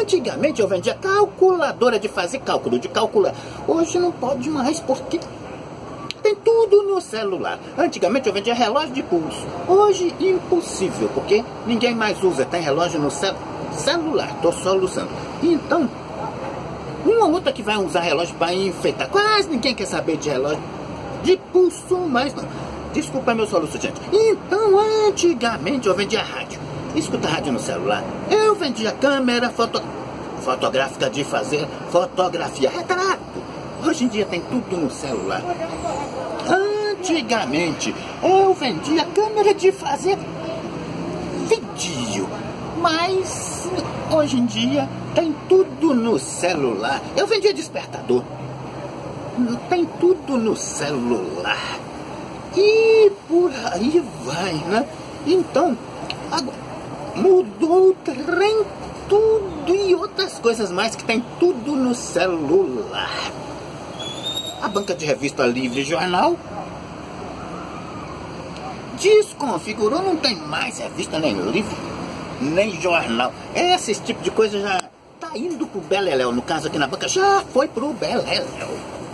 Antigamente eu vendia calculadora de fazer cálculo, de calcular. Hoje não pode mais, porque tem tudo no celular. Antigamente eu vendia relógio de pulso. Hoje impossível, porque ninguém mais usa. Tem relógio no celular. Tô soluçando. Então, uma outra que vai usar relógio para enfeitar. Quase ninguém quer saber de relógio de pulso, mas não. Desculpa meu soluço, gente. Então, antigamente eu vendia rádio. Escuta rádio no celular. Eu vendia câmera fotográfica de fazer fotografia, retrato. Hoje em dia tem tudo no celular. Antigamente eu vendia câmera de fazer vídeo, mas hoje em dia tem tudo no celular. Eu vendia despertador. Tem tudo no celular. E por aí vai, né? Então, agora mudou o trem, tudo e outras coisas mais que tem tudo no celular. A banca de revista Livre e Jornal desconfigurou, não tem mais revista, nem livro, nem jornal. Esse tipo de coisa já tá indo pro beleléu. No caso aqui na banca, já foi pro beleléu.